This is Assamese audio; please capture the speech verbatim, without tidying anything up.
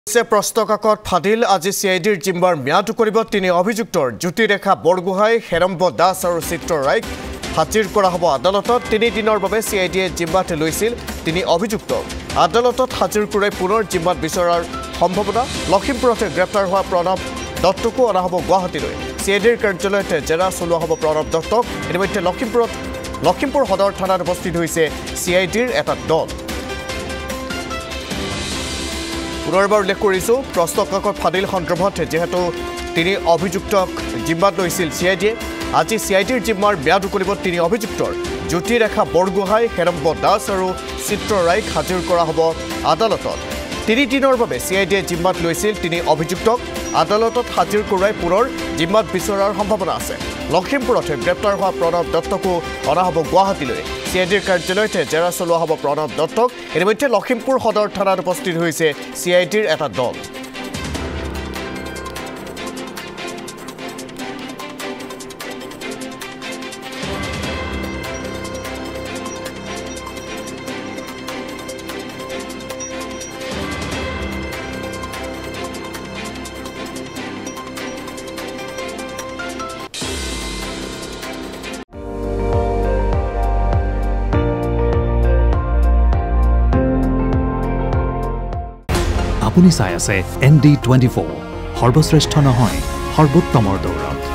প্ৰস্তকাকত ফাদিল আজি সিআইডিৰ জিম্বাৰ ম্যাদ কৰিব তিনি অভিযুক্তৰ জ্যোতিৰেখা বৰগোহাঁই হেৰম্ব দাস আৰু চিত্ৰ ৰায়ক হাজিৰ কৰা হ'ব আদালতত তিনি দিনৰ বাবে সিআইডিয়ে জিম্বাত লৈছিল তিনি অভিযুক্ত আদালতত হাজিৰ কৰি পুনৰ জিম্বাত বিচৰাৰ সম্ভাৱনা লখিমপুৰতে গ্ৰেপ্তাৰ হোৱা প্ৰণৱ দত্তকো অনা হ'ব গুৱাহাটীলৈ সিআইডিৰ কাৰ্যালয়তে জেৰা চলোৱা হ'ব প্ৰণৱ দত্তক ইতিমধ্যে লখিমপুৰত লখিমপুৰ সদৰ থানাত উপস্থিত হৈছে সিআইডিৰ এটা দল পুনৰবাৰ উল্লেখ কৰিছো প্ৰস্তকাকত ফাদিল সন্দৰ্ভত যেহেতু তিনি অভিযুক্তক জিম্মাত লৈছিল সিআইডিয়ে আজি সিআইডিৰ জিম্মাৰ ম্যাদ কৰিব তিনি অভিযুক্তৰ জ্যোতিৰেখা বৰগোহাঁই হেৰম্ব দাস আৰু চিত্ৰ ৰায়ক হাজিৰ কৰা হ'ব আদালতত তিনি দিনৰ বাবে সিআইডিয়ে জিম্মাত লৈছিল তিনি অভিযুক্তক আদালতত হাজিৰ কৰাই পুনৰ জিম্মাত বিচৰাৰ সম্ভাৱনা আছে লখিমপুৰতে গ্ৰেপ্তাৰ হোৱা প্ৰণৱ দত্তকো অনা হ'ব গুৱাহাটীলৈ সিআইডিৰ কাৰ্যালয়তে জেৰা চলোৱা হ'ব প্ৰণৱ দত্তক ইতিমধ্যে লখিমপুৰ সদৰ থানাত উপস্থিত হৈছে সিআইডিৰ এটা দল আপুনি চাই আছে এন ডি টুৱেণ্টি ফ'ৰ সৰ্বশ্ৰেষ্ঠ নহয় সৰ্বোত্তমৰ দৌৰত